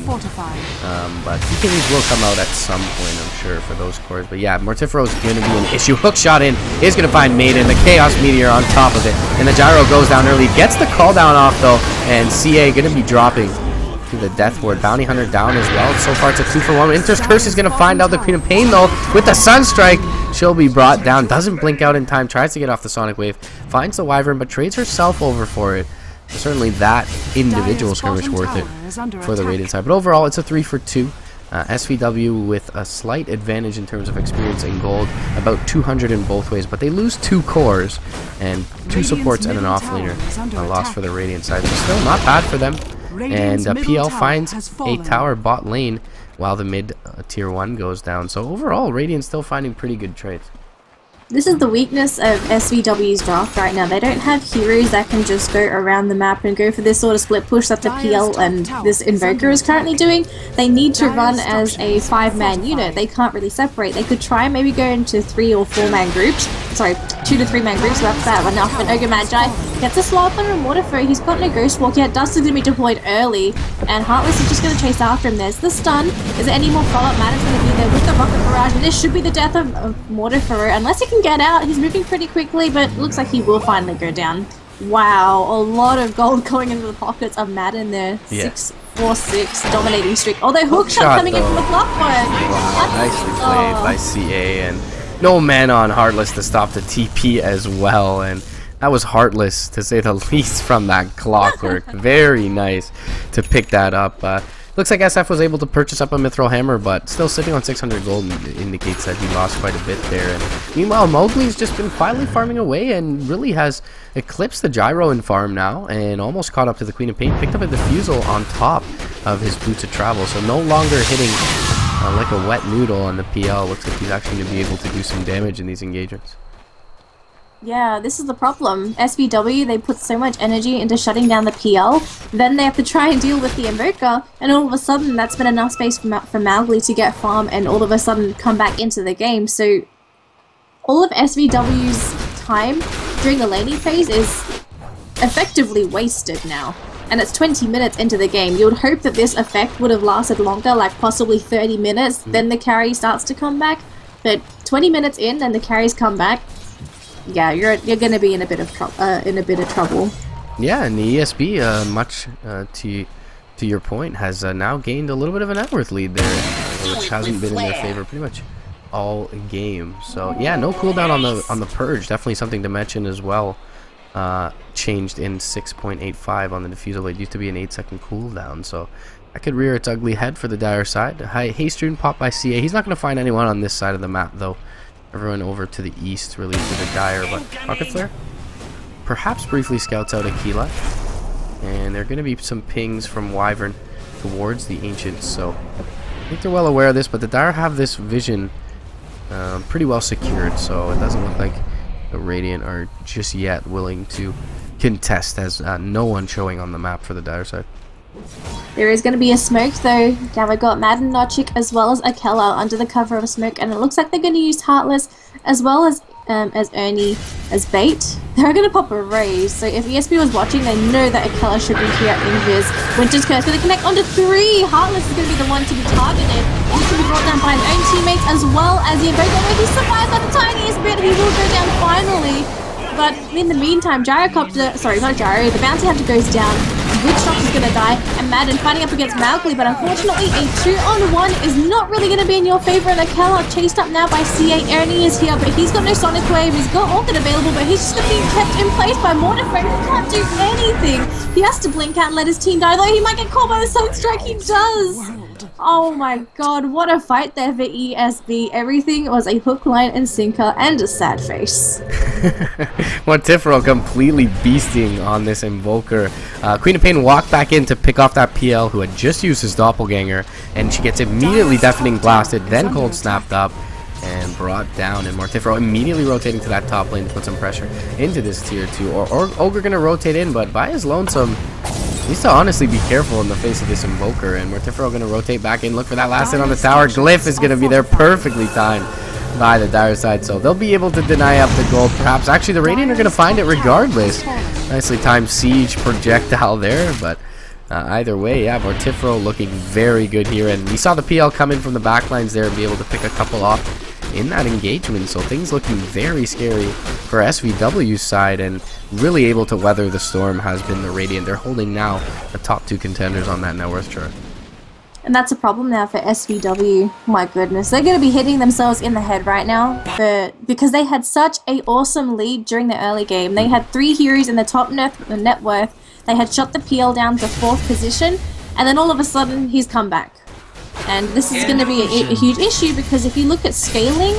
Um, but B K Bs will come out at some point, I'm sure, for those cores. But yeah, Mortifero is going to be an issue. Hook shot in is going to find Maiden. The Chaos Meteor on top of it. And the Gyro goes down early. Gets the call down off, though. And C A going to be dropping to the Death Ward. Bounty Hunter down as well. So far, it's a two for one. Winter's Curse is going to find out the Queen of Pain, though. With the Sunstrike, she'll be brought down. Doesn't blink out in time. Tries to get off the Sonic Wave. Finds the Wyvern, but trades herself over for it. Certainly that individual skirmish worth it for the Radiant side. But overall, it's a three for two. Uh, S V W with a slight advantage in terms of experience and gold. About two hundred in both ways. But they lose two cores and two supports and an offlaner. A loss for the Radiant side. But still not bad for them. And uh, P L finds a tower bot lane while the mid uh, tier one goes down. So overall, Radiant's still finding pretty good trades. This is the weakness of S V W's draft right now. They don't have heroes that can just go around the map and go for this sort of split push that the P L and this Invoker is currently doing. They need to run as a five-man unit. They can't really separate. They could try maybe go into three or four-man groups. Sorry, two to three-man groups. So that's that enough. And Ogre Magi gets a swap on a Mortifer. He's got no Ghost Walk yet. Dust is going to be deployed early. And Heartless is just going to chase after him. There's the stun. Is there any more follow-up? Madden's going to be there with the Rocket Barrage. And this should be the death of, of Mortifer. Unless he can get out. He's moving pretty quickly, but looks like he will finally go down. Wow, a lot of gold going into the pockets of Madden there. Yeah. six four six dominating streak. Although hook shot coming though. in from the Clockwork. Wow, nicely played oh. by C A, and no mana on Heartless to stop the T P as well. And that was heartless to say the least from that Clockwork. Very nice to pick that up. Uh, Looks like S F was able to purchase up a Mithril Hammer, but still sitting on six hundred gold indicates that he lost quite a bit there. And meanwhile, Mowgli's just been quietly farming away and really has eclipsed the Gyro in farm now and almost caught up to the Queen of Pain. Picked up a Diffusal on top of his Boots of Travel, so no longer hitting uh, like a wet noodle on the P L. Looks like he's actually going to be able to do some damage in these engagements. Yeah, this is the problem. S V W, they put so much energy into shutting down the P L, then they have to try and deal with the Invoker, and all of a sudden that's been enough space for, Ma for Mowgli to get farm and all of a sudden come back into the game. So all of S V W's time during the laning phase is effectively wasted now. And it's twenty minutes into the game. You would hope that this effect would have lasted longer, like possibly thirty minutes, mm. then the carry starts to come back. But twenty minutes in and the carries come back. Yeah, you're you're gonna be in a bit of trouble. Uh, in a bit of trouble. Yeah, and the E S B, uh, much uh, to to your point, has uh, now gained a little bit of a net worth lead there, which hasn't been in their favor pretty much all game. So yeah, no cooldown on the on the purge. Definitely something to mention as well. Uh, changed in six point eight five on the Diffusal. It used to be an eight second cooldown, so that could rear its ugly head for the Dire side. Hi, Haystune popped by C A. He's not going to find anyone on this side of the map though. Everyone over to the east, really, to the Dire, but Rocket Flare perhaps briefly scouts out Aquila, and there are going to be some pings from Wyvern towards the Ancients, so I think they're well aware of this, but the Dire have this vision um, pretty well secured, so it doesn't look like the Radiant are just yet willing to contest, as uh, no one showing on the map for the Dire side. There is going to be a smoke though. Now we got Madden, Notchik, as well as Akela under the cover of a smoke, and it looks like they're going to use Heartless as well as um, as Ernie as bait. They're going to pop a raise, so if E S B was watching, they know that Akela should be here in his Winter's Curse. Going to connect onto three. Heartless is going to be the one to be targeted. He's going to be brought down by his own teammates as well as the Invoker. He survives that the tiniest bit. He will go down finally. But in the meantime, Gyrocopter, sorry, not Gyro, the Bounty Hunter goes down. Witchshock is going to die, and Madden fighting up against Mowgli, but unfortunately a two on one is not really going to be in your favor, and Akela chased up now by C A. Ernie is here, but he's got no Sonic Wave. He's got Orchid available, but he's just being kept in place by Mortifer, who can't do anything. He has to blink out and let his team die, though he might get caught by the Sunstrike. He does. Oh my god, what a fight there for E S B. Everything was a hook, line, and sinker, and a sad face. Mortifero completely beasting on this Invoker. Uh, Queen of Pain walked back in to pick off that P L who had just used his Doppelganger, and she gets immediately Deafening Blasted, then Cold Snapped up and brought down, and Mortifero immediately rotating to that top lane to put some pressure into this tier two. Or, or Ogre gonna rotate in, but by his lonesome, needs to honestly be careful in the face of this Invoker, and Mortifero going to rotate back in, look for that last hit on the tower. Glyph is going to be there, perfectly timed by the Dire side, so they'll be able to deny up the gold. Perhaps actually the Radiant are going to find it regardless. Nicely timed Siege projectile there, but uh, either way, yeah, Mortifero looking very good here, and we saw the P L come in from the backlines there and be able to pick a couple off in that engagement, so things looking very scary for S V W's side, and really able to weather the storm has been the Radiant. They're holding now the top two contenders on that net worth chart. And that's a problem now for S V W. My goodness, they're going to be hitting themselves in the head right now for, because they had such a awesome lead during the early game. They had three heroes in the top net, the net worth. They had shot the P L down to fourth position, and then all of a sudden he's come back. And this is going to be a, a huge issue, because if you look at scaling,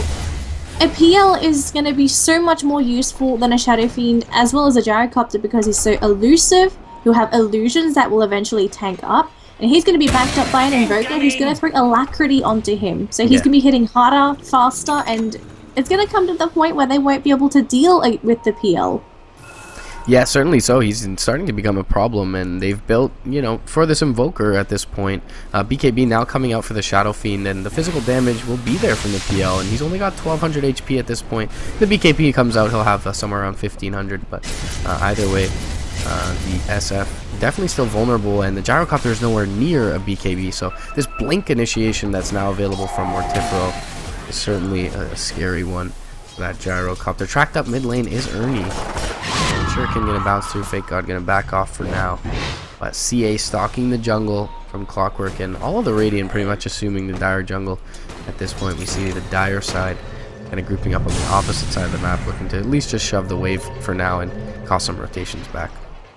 a P L is going to be so much more useful than a Shadow Fiend, as well as a Gyrocopter, because he's so elusive. He'll have illusions that will eventually tank up, and he's going to be backed up by an Invoker who's going to throw Alacrity onto him. So he's yeah. going to be hitting harder, faster, and it's going to come to the point where they won't be able to deal with the P L. Yeah, certainly so. He's starting to become a problem, and they've built, you know, for this Invoker at this point. Uh, B K B now coming out for the Shadow Fiend, and the physical damage will be there from the P L, and he's only got twelve hundred H P at this point. The B K B comes out, he'll have uh, somewhere around fifteen hundred, but uh, either way, uh, the S F definitely still vulnerable, and the Gyrocopter is nowhere near a B K B, so this Blink initiation that's now available from Mortifero is certainly a scary one. That Gyrocopter. Tracked up mid lane is Ernie. Shuriken gonna bounce through, Fake God gonna back off for now. But C A stalking the jungle from Clockwork, and all of the Radiant pretty much assuming the Dire jungle. At this point, we see the Dire side kind of grouping up on the opposite side of the map, looking to at least just shove the wave for now and cause some rotations back.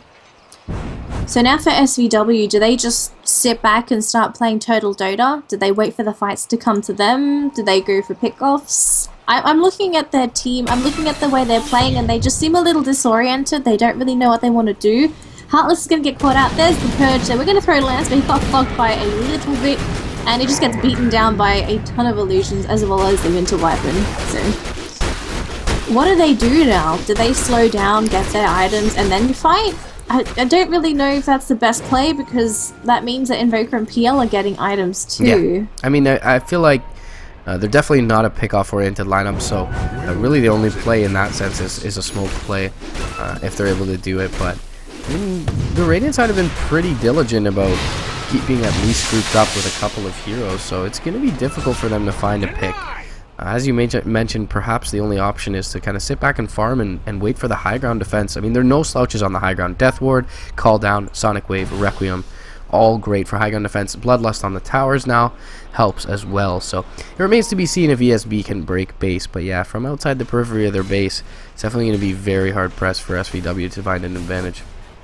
So now for S V W, do they just sit back and start playing Total Dota? Do they wait for the fights to come to them? Do they go for pickoffs? I I'm looking at their team, I'm looking at the way they're playing, and they just seem a little disoriented. They don't really know what they want to do. Heartless is going to get caught out. There's the Purge. So we're going to throw Lance, but he got fogged by a little bit, and he just gets beaten down by a ton of illusions, as well as the Winter Weapon. So what do they do now? Do they slow down, get their items, and then fight? I, I don't really know if that's the best play, because that means that Invoker and P L are getting items too. Yeah. I mean, I, I feel like uh, they're definitely not a pick-off oriented lineup, so uh, really the only play in that sense is, is a smoke play, uh, if they're able to do it. But I mean, the Radiant side have been pretty diligent about keeping at least grouped up with a couple of heroes, so it's going to be difficult for them to find a pick. Uh, as you mentioned, perhaps the only option is to kind of sit back and farm and, and wait for the high ground defense. I mean, there are no slouches on the high ground. Death Ward, Call Down, Sonic Wave, Requiem, all great for high ground defense. Bloodlust on the towers now helps as well. So it remains to be seen if E S B can break base. But yeah, from outside the periphery of their base, it's definitely going to be very hard pressed for S V W to find an advantage.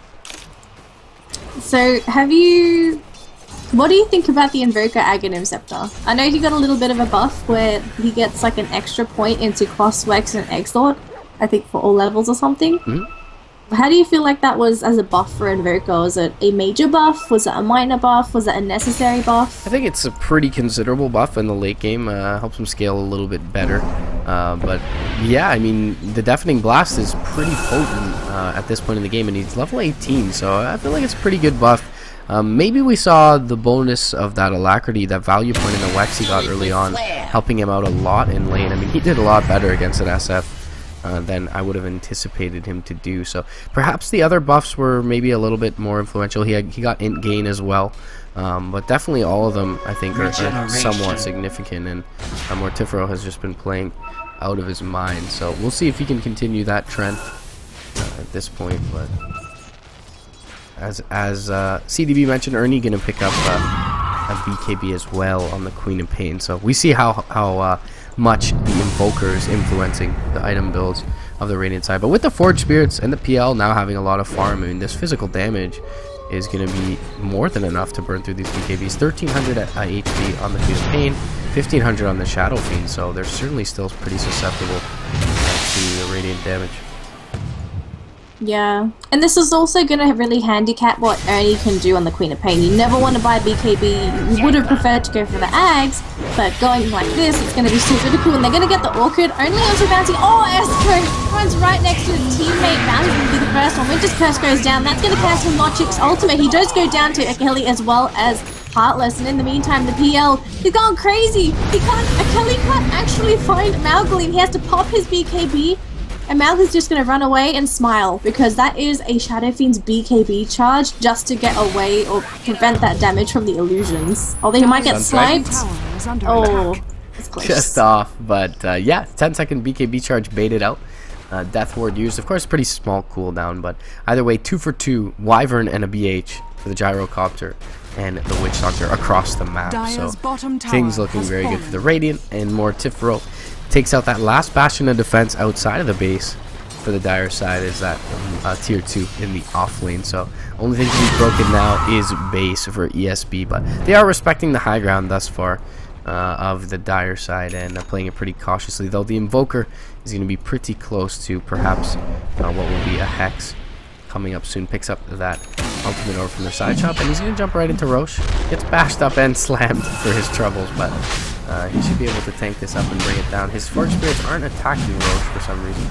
So have you... What do you think about the Invoker Aghanim Scepter? I know he got a little bit of a buff where he gets like an extra point into Crosswex and Exort, I think for all levels or something. Mm-hmm. How do you feel like that was as a buff for Invoker? Was it a major buff? Was it a minor buff? Was it a necessary buff? I think it's a pretty considerable buff in the late game. Uh, helps him scale a little bit better. Uh, but yeah, I mean, the Deafening Blast is pretty potent uh, at this point in the game, and he's level eighteen, so I feel like it's a pretty good buff. Um, maybe we saw the bonus of that Alacrity, that value point in the Wex he got early on, helping him out a lot in lane. I mean, he did a lot better against an S F uh, than I would have anticipated him to do. So perhaps the other buffs were maybe a little bit more influential. He had, he got int gain as well, um, but definitely all of them I think are, are somewhat significant. And uh, Mortifero has just been playing out of his mind. So we'll see if he can continue that trend uh, at this point, but. As as uh, C D B mentioned, Ernie gonna pick up uh, a B K B as well on the Queen of Pain. So we see how how uh, much the Invoker is influencing the item builds of the Radiant side. But with the Forged Spirits and the P L now having a lot of farm, I mean, this physical damage is going to be more than enough to burn through these B K Bs. thirteen hundred at uh, H P on the Queen of Pain, fifteen hundred on the Shadow Fiend, so they're certainly still pretty susceptible to the radiant damage. Yeah, and this is also going to really handicap what Ernie can do on the Queen of Pain. You never want to buy B K B, you would have preferred to go for the Ags, but going like this, it's going to be super cool, and they're going to get the Orchid only onto Bounty. Oh, Esco runs right next to his teammate. Bounty's going to be the first one. Winter's Curse goes down. That's going to cast him Lochic's ultimate. He does go down to Akeli as well as Heartless, and in the meantime, the P L, he's gone crazy. He can't, Akeli can't actually find Malgaline. He has to pop his B K B. And Malk is just going to run away and smile, because that is a Shadow Fiend's B K B charge just to get away or prevent that damage from the illusions. Although he might get sniped. Oh, it's close. Just off, but uh, yeah, ten second B K B charge baited out. Uh, Death Ward used, of course, pretty small cooldown, but either way, two for two, Wyvern and a B H for the Gyrocopter and the Witch Doctor across the map. So things looking very good for the Radiant, and Mortifero takes out that last bastion of defense outside of the base. For the Dire side is that um, uh, tier two in the off lane, so only thing to be broken now is base for E S B, but they are respecting the high ground thus far uh, of the Dire side, and uh, playing it pretty cautiously, though the Invoker is going to be pretty close to perhaps uh, what will be a Hex coming up soon. Picks up that ultimate over from their side shop, and he's going to jump right into Roche. Gets bashed up and slammed for his troubles, but Uh, he should be able to tank this up and bring it down. His Forge Spirits aren't attacking Roche for some reason.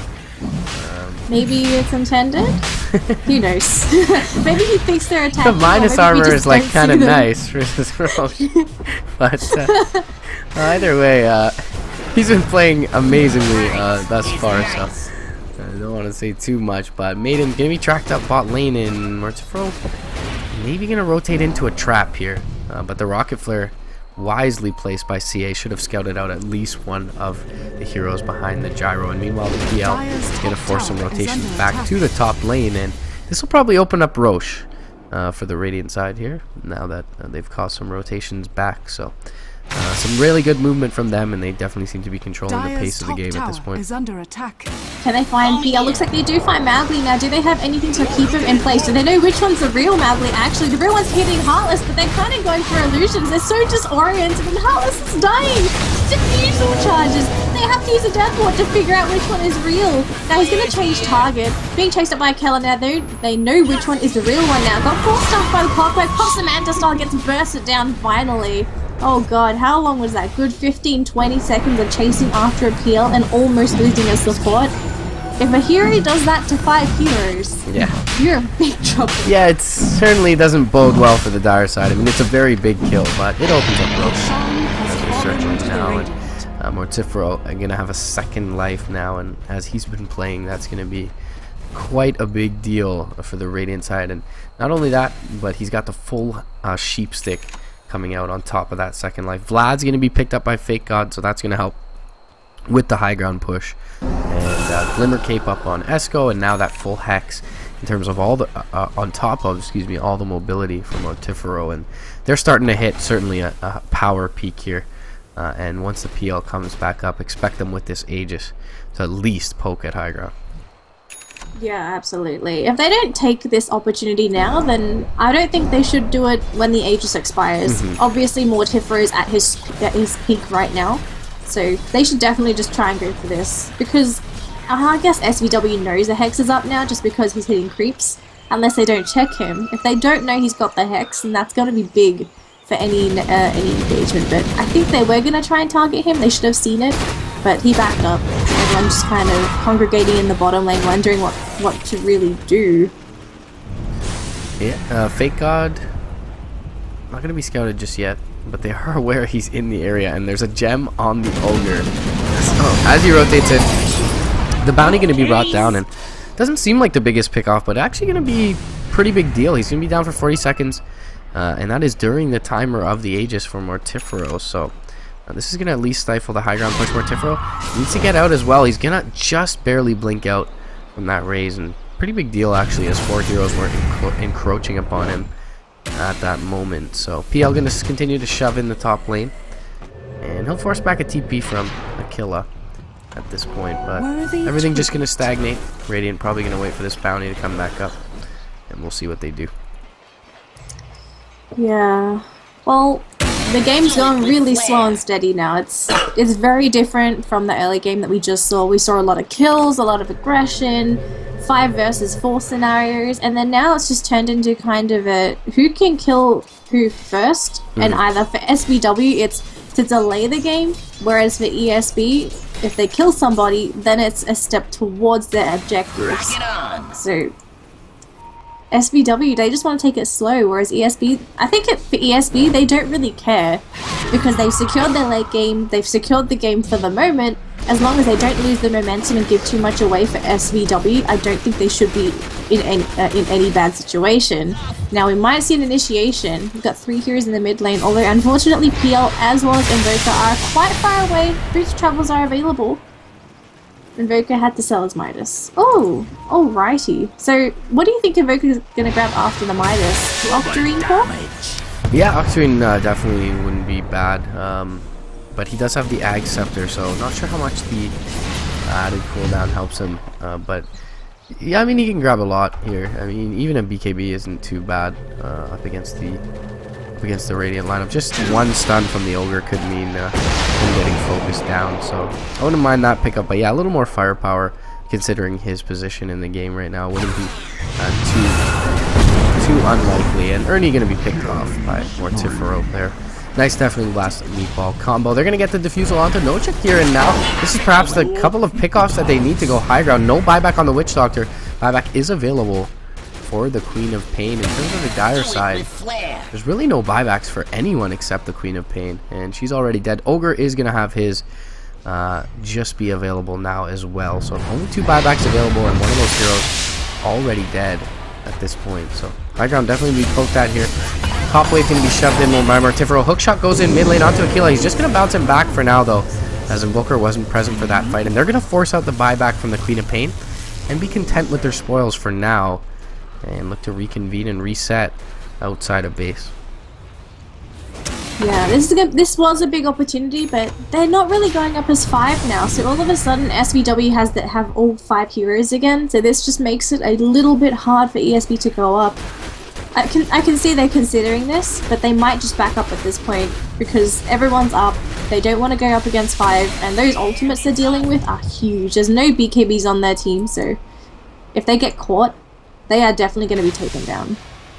Um, Maybe it's intended? Who knows? Maybe he thinks they're attacking. The minus armor is like kind of nice for this Roche. But uh, either way, uh, he's been playing amazingly uh, thus far, so I don't want to say too much. But Maiden going to be tracked up bot lane, in Mortifero maybe going to rotate into a trap here. Uh, but the Rocket Flare, wisely placed by C A, should have scouted out at least one of the heroes behind the Gyro, and meanwhile the P L is going to force some rotations back to the top lane, and this will probably open up Roche uh, for the Radiant side here, now that uh, they've caused some rotations back. So uh, some really good movement from them, and they definitely seem to be controlling the pace of the game at this point. Is under attack. Can they find P L? Looks like they do find Malgaline now. Do they have anything to keep him in place? Do they know which one's the real Malgaline? Actually, the real one's hitting Heartless, but they're kind of going for illusions. They're so disoriented, and Heartless is dying. Diffusion charges. They have to use a Death Ward to figure out which one is real. Now he's going to change target. Being chased up by Keller now. They, they know which one is the real one now. Got forced off by the Clockwork. Pops the Manta Star, gets bursted down finally. Oh god, how long was that? Good fifteen to twenty seconds of chasing after a P L and almost losing a support. If a hero does that to five heroes, yeah, you're in big trouble. Yeah, it certainly doesn't bode well for the Dire side. I mean, it's a very big kill, but it opens up Roche as we're searching now, and uh, Mortifero are going to have a second life now, and as he's been playing, that's going to be quite a big deal for the Radiant side. And not only that, but he's got the full uh, Sheep Stick coming out on top of that second life. Vlad's going to be picked up by Fake God, so that's going to help with the high ground push. And uh, Glimmer Cape up on Esco, and now that full Hex in terms of all the uh, uh, on top of excuse me all the mobility from Mortifero, and they're starting to hit certainly a, a power peak here. Uh, and once the P L comes back up, expect them with this Aegis to at least poke at high ground. Yeah, absolutely. If they don't take this opportunity now, then I don't think they should do it when the Aegis expires. Mm-hmm. Obviously, Mortifero is at his at his peak right now, so they should definitely just try and go for this, because uh, I guess S V W knows the Hex is up now just because he's hitting creeps, unless they don't check him. If they don't know he's got the Hex, then that's going to be big for any uh, any engagement. But I think they were going to try and target him. They should have seen it, but he backed up. Everyone's just kind of congregating in the bottom lane, wondering what, what to really do. Yeah, uh, Fake God, not going to be scouted just yet, but they are aware he's in the area, and there's a gem on the Ogre. So, as he rotates it, the bounty going to be brought down, and doesn't seem like the biggest pick-off, but actually going to be pretty big deal. He's going to be down for forty seconds, uh, and that is during the timer of the Aegis for Mortifero, so Uh, this is going to at least stifle the high ground push. Mortifero needs to get out as well. He's going to just barely blink out from that raise, and pretty big deal actually, as four heroes were encro encroaching upon him at that moment. So P L going to continue to shove in the top lane, and he'll force back a T P from Aquila at this point, but everything just going to stagnate. Radiant probably going to wait for this bounty to come back up, and we'll see what they do. Yeah. Well, the game's going really slow and steady now. It's it's very different from the early game that we just saw. We saw a lot of kills, a lot of aggression, five versus four scenarios, and then now it's just turned into kind of a who can kill who first, mm. and either for S B W it's to delay the game, whereas for E S B, if they kill somebody, then it's a step towards their objectives. So S B W, they just want to take it slow, whereas E S B, I think it, for E S B, they don't really care because they've secured their late game, they've secured the game for the moment. As long as they don't lose the momentum and give too much away for S B W, I don't think they should be in any, uh, in any bad situation. Now, we might see an initiation. We've got three heroes in the mid lane, although unfortunately P L as well as Invoker are quite far away. Boost travels are available. Invoker had to sell his Midas. Oh, alrighty. So, what do you think Invoker is going to grab after the Midas? Octarine Core? Yeah, Octarine uh, definitely wouldn't be bad. Um, but he does have the Ag Scepter, so not sure how much the added cooldown helps him. Uh, but yeah, I mean, he can grab a lot here. I mean, even a B K B isn't too bad uh, up against the up against the Radiant lineup. Just one stun from the Ogre could mean uh, him getting focused down. So I wouldn't mind that pickup. But yeah, a little more firepower considering his position in the game right now wouldn't be uh, too too unlikely. And Ernie going to be picked off by Mortifero there. Nice definitely last meatball combo. They're going to get the defusal onto Nochek here, and now this is perhaps the couple of pickoffs that they need to go high ground. No buyback on the Witch Doctor. Buyback is available for the Queen of Pain. In terms of the Dire side, there's really no buybacks for anyone except the Queen of Pain, and she's already dead. Ogre is going to have his uh, just be available now as well. So only two buybacks available, and one of those heroes already dead at this point. So high ground definitely be poked at here. Top wave going to be shoved in by Mortifero. Hookshot goes in mid lane onto Aquila. He's just going to bounce him back for now, though, as Invoker wasn't present for that fight. And they're going to force out the buyback from the Queen of Pain and be content with their spoils for now and look to reconvene and reset outside of base. Yeah, this is a, this was a big opportunity, but they're not really going up as five now. So all of a sudden, S B W has that have all five heroes again. So this just makes it a little bit hard for E S B to go up. I can I can see they're considering this, but they might just back up at this point because everyone's up. They don't want to go up against five, and those ultimates they're dealing with are huge. There's no B K Bs on their team, so if they get caught, they are definitely going to be taken down.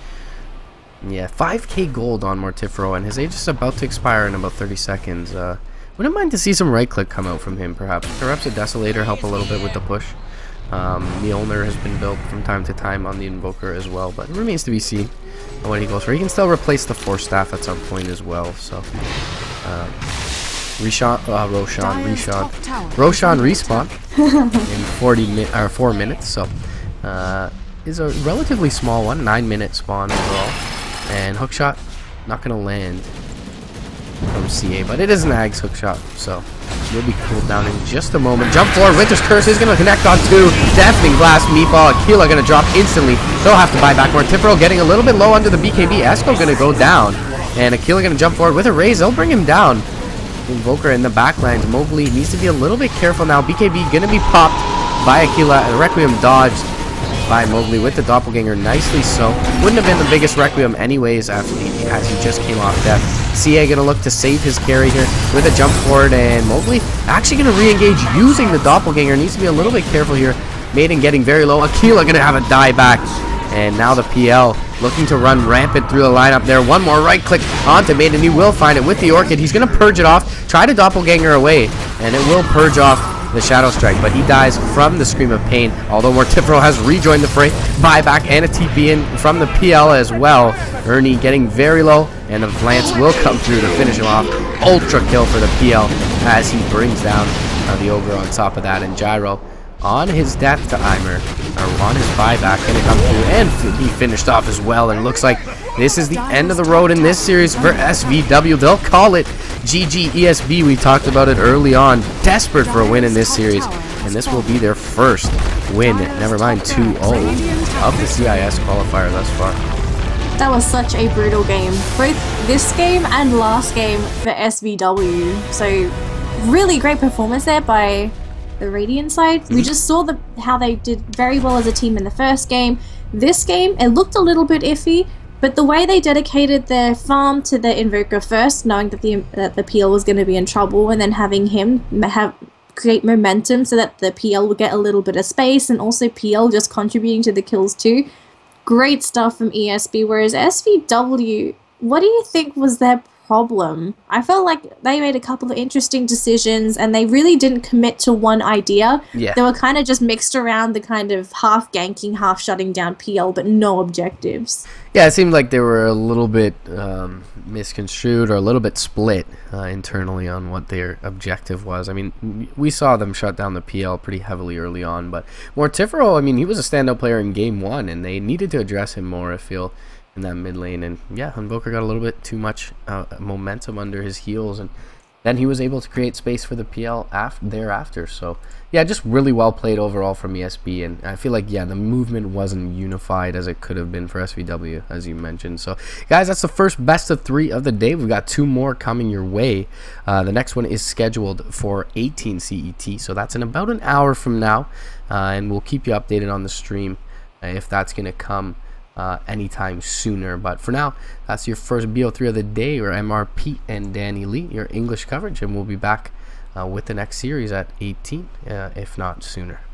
Yeah, five K gold on Mortifero, and his age is about to expire in about thirty seconds. Uh, wouldn't mind to see some right click come out from him, perhaps. Perhaps a Desolator help a little bit with the push. Um, Mjolnir has been built from time to time on the Invoker as well, but it remains to be seen what he goes for. He can still replace the Force Staff at some point as well, so... Uh, Roshan, uh, Roshan, Roshan, Roshan respawn in forty mi or four minutes, so... Uh, is a relatively small one, nine minute spawn overall. And Hookshot, not going to land from C A, but it is an Ag's Hookshot, so... Will be cooled down in just a moment. Jump forward. Winter's Curse is going to connect on two. Deafening Blast. Meatball. Aquila going to drop instantly. They'll have to buy back. Mortifero getting a little bit low under the B K B. Esco going to go down. And Aquila going to jump forward with a raise. They'll bring him down. Invoker in the backlands. Mowgli needs to be a little bit careful now. B K B going to be popped by Aquila. And Requiem dodged by Mowgli with the Doppelganger. Nicely so. Wouldn't have been the biggest Requiem anyways after he, as he just came off death. C A gonna look to save his carry here with a jump forward, and Mowgli actually gonna re-engage using the Doppelganger. Needs to be a little bit careful here. Maiden getting very low. Aquila gonna have a die back, and now the P L looking to run rampant through the lineup there. One more right click onto Maiden. He will find it with the Orchid. He's gonna purge it off. Try to Doppelganger away, and it will purge off the Shadow Strike, but he dies from the Scream of Pain, although Mortifero has rejoined the fray. Buyback and a T P in from the P L as well. Ernie getting very low, and the Lance will come through to finish him off. Ultra kill for the P L as he brings down uh, the Ogre on top of that, and Gyro on his death to Eimer, or on his buyback, gonna come through, and he finished off as well, and looks like this is the end of the road in this series for S V W. They'll call it G G E S B. We talked about it early on. Desperate for a win in this series, and this will be their first win, never mind two oh, of the C I S qualifier thus far. That was such a brutal game. Both this game and last game for S V W. So really great performance there by the Radiant side. Mm-hmm. We just saw the how they did very well as a team in the first game. This game, it looked a little bit iffy, But the way they dedicated their farm to the Invoker first, knowing that the that the P L was going to be in trouble, and then having him have create momentum so that the P L would get a little bit of space, and also P L just contributing to the kills too. Great stuff from E S B. Whereas S V W, what do you think was their problem? I felt like they made a couple of interesting decisions and they really didn't commit to one idea. Yeah. They were kind of just mixed around the kind of half ganking, half shutting down P L, but no objectives. Yeah, it seemed like they were a little bit um, misconstrued or a little bit split uh, internally on what their objective was. I mean, we saw them shut down the P L pretty heavily early on, but Mortifero, I mean, he was a standout player in game one, and they needed to address him more, I feel, in that mid lane. And yeah, Invoker got a little bit too much uh, momentum under his heels, and then he was able to create space for the P L after thereafter. So yeah, just really well played overall from E S B, and I feel like, yeah, the movement wasn't unified as it could have been for S V W, as you mentioned. So guys, that's the first best of three of the day. We've got two more coming your way. Uh, the next one is scheduled for eighteen C E T, so that's in about an hour from now, uh, and we'll keep you updated on the stream uh, if that's going to come Uh, anytime sooner. But for now, that's your first B O three of the day, or M R P and Danny Lee, your English coverage, and we'll be back uh, with the next series at eighteen, uh, if not sooner.